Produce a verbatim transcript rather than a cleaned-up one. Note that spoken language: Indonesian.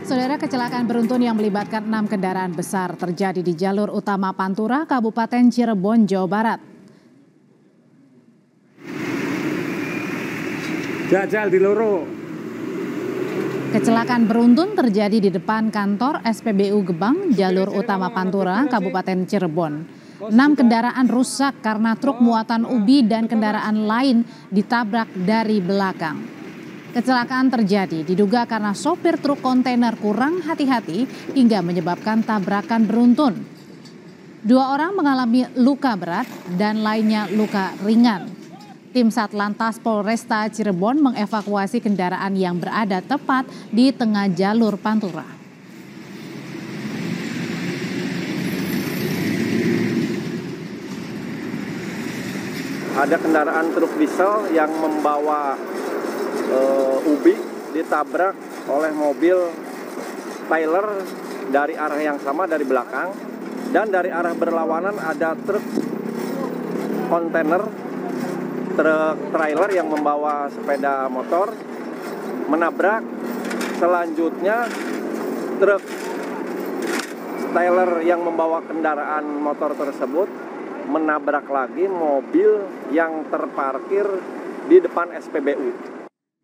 Saudara, kecelakaan beruntun yang melibatkan enam kendaraan besar terjadi di jalur utama Pantura, Kabupaten Cirebon, Jawa Barat. Jajal di loro. Kecelakaan beruntun terjadi di depan kantor S P B U Gebang, jalur utama Pantura, Kabupaten Cirebon. Enam kendaraan rusak karena truk muatan ubi dan kendaraan lain ditabrak dari belakang. Kecelakaan terjadi diduga karena sopir truk kontainer kurang hati-hati hingga menyebabkan tabrakan beruntun. Dua orang mengalami luka berat dan lainnya luka ringan. Tim Satlantas Polresta Cirebon mengevakuasi kendaraan yang berada tepat di tengah jalur Pantura. Ada kendaraan truk diesel yang membawa uh, ubi ditabrak oleh mobil trailer dari arah yang sama dari belakang, dan dari arah berlawanan ada truk kontainer truk trailer yang membawa sepeda motor menabrak. Selanjutnya truk trailer yang membawa kendaraan motor tersebut menabrak lagi mobil yang terparkir di depan S P B U.